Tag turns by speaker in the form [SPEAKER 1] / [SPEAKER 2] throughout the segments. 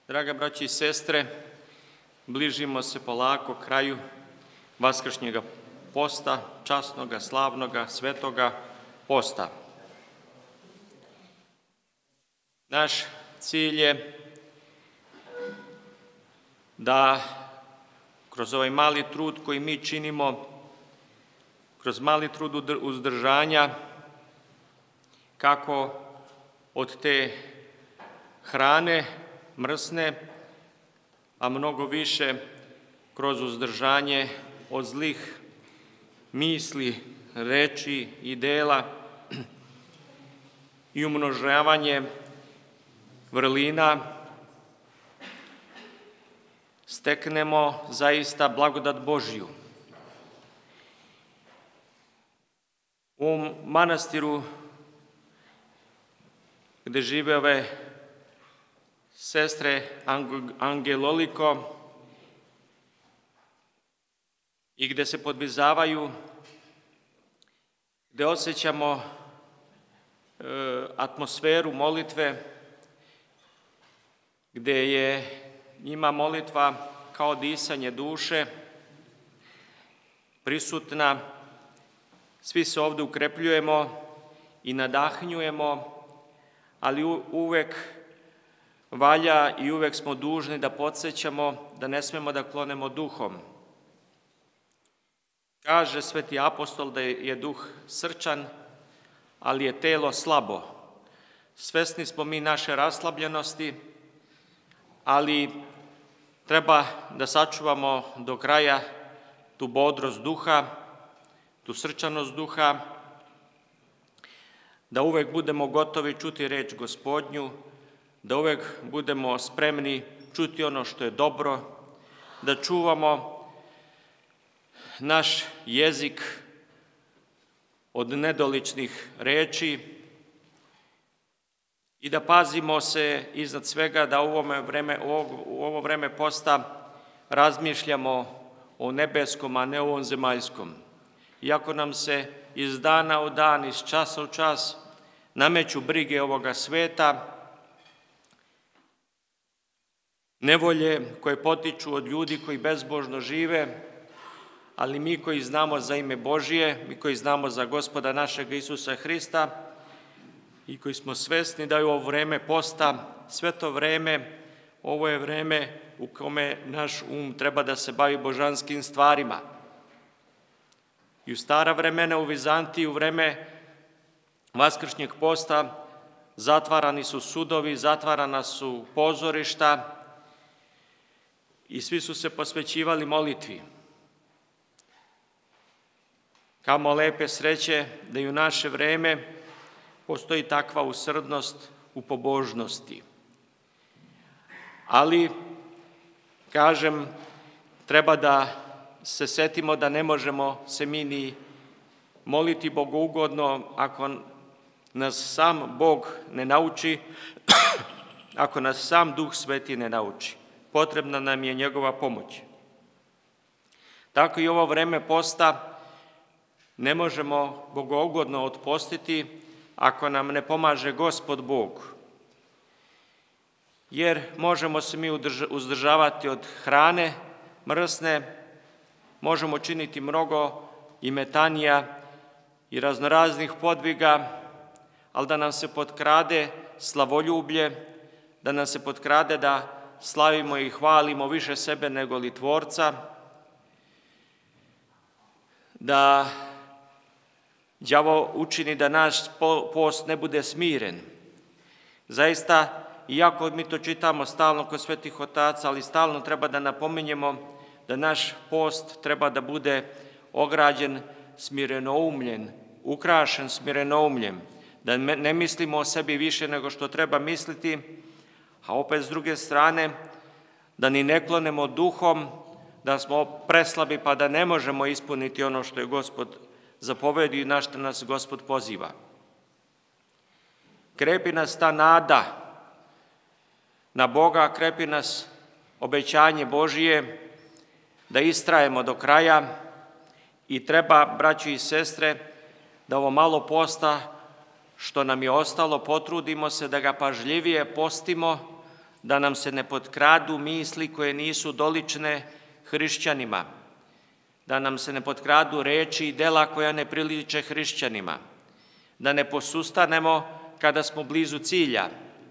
[SPEAKER 1] Draga braći i sestre, bližimo se polako kraju vaskršnjega posta, časnoga, slavnoga, svetoga posta. Naš cilj je da kroz ovaj mali trud koji mi činimo, kroz mali trud uzdržanja, kako od te hrane mrsne, a mnogo više kroz uzdržanje od zlih misli, reči i dela i umnožavanje vrlina, steknemo zaista blagodat Božju. U ovom manastiru gde žive ove sestre Angeloliko i gde se podvizavaju, gde osjećamo atmosferu molitve, gde je njima molitva kao disanje duše prisutna, svi se ovde ukrepljujemo i nadahnjujemo, ali uvek valja i uvek smo dužni da podsjećamo da ne smemo da klonemo duhom. Kaže sveti apostol da je duh srčan, ali je telo slabo. Svesni smo mi naše raslabljenosti, ali treba da sačuvamo do kraja tu bodrost duha, tu srčanost duha, da uvek budemo gotovi čuti reč Gospodnju, da uvek budemo spremni čuti ono što je dobro, da čuvamo naš jezik od nedoličnih reči i da pazimo se iznad svega da u ovo vreme posta razmišljamo o nebeskom, a ne o ovom zemaljskom. Iako nam se iz dana u dan, iz časa u čas nameću brige ovoga sveta, nevolje koje potiču od ljudi koji bezbožno žive, ali mi koji znamo za ime Božije, mi koji znamo za Gospoda našeg Isusa Hrista i koji smo svesni da je ovo vreme posta, sve to vreme, ovo je vreme u kome naš treba da se bavi božanskim stvarima. I u stara vremena u Vizantiji, u vreme vaskršnjeg posta, zatvarani su sudovi, zatvarana su pozorišta i svi su se posvećivali molitvi. Kamo lepe sreće da i u naše vreme postoji takva usrdnost u pobožnosti. Ali, kažem, treba da se setimo da ne možemo se mi ni moliti bogougodno ako nas sam Bog ne nauči, ako nas sam Duh Sveti ne nauči. Potrebna nam je njegova pomoć. Tako i ovo vreme posta ne možemo bogougodno otpostiti ako nam ne pomaže Gospod Bog. Jer možemo se mi uzdržavati od hrane mrsne, možemo činiti mnogo i metanija i raznoraznih podviga, ali da nam se potkrade slavoljublje, da nam se potkrade da slavimo i hvalimo više sebe nego li Tvorca, da đavo učini da naš post ne bude smiren. Zaista, iako mi to čitamo stalno kod svetih otaca, ali stalno treba da napominjemo da naš post treba da bude ograđen smirenoumljen, ukrašen smirenoumljem, da ne mislimo o sebi više nego što treba misliti, a opet s druge strane da ni ne klonemo duhom, da smo preslabi pa da ne možemo ispuniti ono što je Gospod zapovedi i na što nas Gospod poziva. Krepi nas ta nada na Boga, krepi nas obećanje Božije da istrajemo do kraja i treba, braći i sestre, da ovo malo posta što nam je ostalo, potrudimo se da ga pažljivije postimo, da nam se ne potkradu misli koje nisu dolične hrišćanima, da nam se ne potkradu reči i dela koja ne priliče hrišćanima, da ne posustanemo kada smo blizu cilja,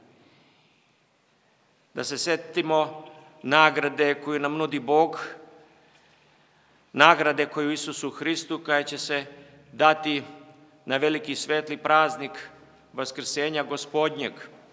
[SPEAKER 1] da se setimo nagrade koju nam nudi Bog, nagrade koju Isusu Hristu koja će se dati na veliki svetli praznik Vaskrsenja Gospodnjeg.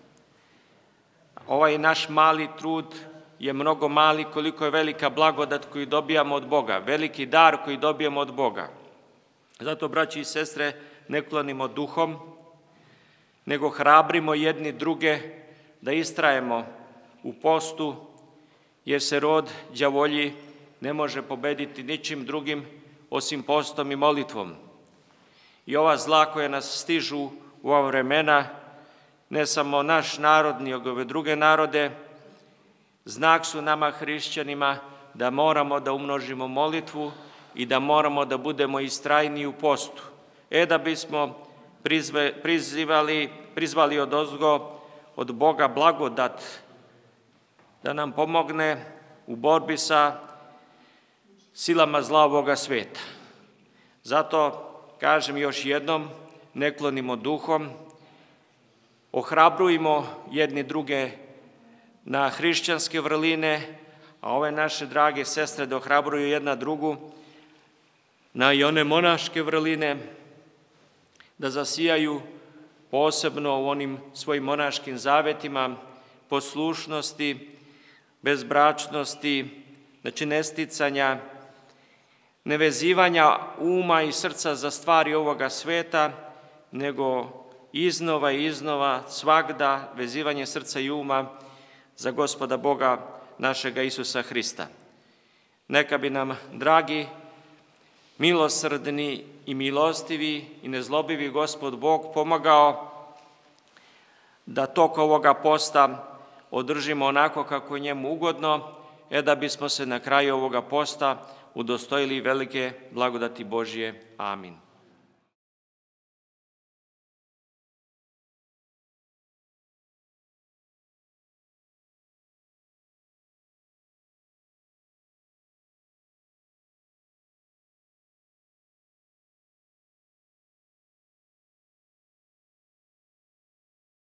[SPEAKER 1] Ovaj naš mali trud je mnogo mali koliko je velika blagodat koju dobijamo od Boga, veliki dar koji dobijamo od Boga. Zato, braći i sestre, ne klonimo duhom, nego hrabrimo jedni druge da istrajemo u postu, jer se rod đavolji ne može pobediti ničim drugim osim postom i molitvom. I ova zla koja nas stižu u ova vremena, ne samo naš narod, ni ove druge narode, znak su nama hrišćanima da moramo da umnožimo molitvu i da moramo da budemo istrajni u postu. Da bismo prizvali odozgo od Boga blagodat da nam pomogne u borbi sa silama zla ovoga sveta. Zato kažem još jednom, ne klonimo duhom, ohrabrujmo jedni druge na hrišćanske vrline, a ove naše drage sestre da ohrabruju jedna drugu na i one monaške vrline, da zasijaju posebno u onim svojim monaškim zavetima poslušnosti, bezbračnosti, znači nesticanja, nevezivanja uma i srca za stvari ovoga sveta, nego iznova i iznova, svagda vezivanje srca i uma za Gospoda Boga našega Isusa Hrista. Neka bi nam, dragi, milosrdni i milostivi i nezlobivi Gospod Bog pomagao da tok ovoga posta održimo onako kako je njemu ugodno, da bismo se na kraju ovoga posta udostojili velike blagodati Božje. Amin.